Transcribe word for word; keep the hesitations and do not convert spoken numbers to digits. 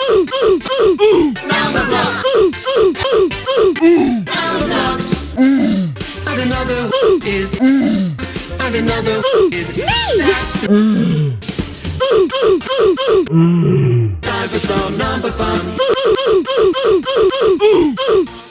Numberblocks. Numberblocks. And another is. And another is. Time for some number fun.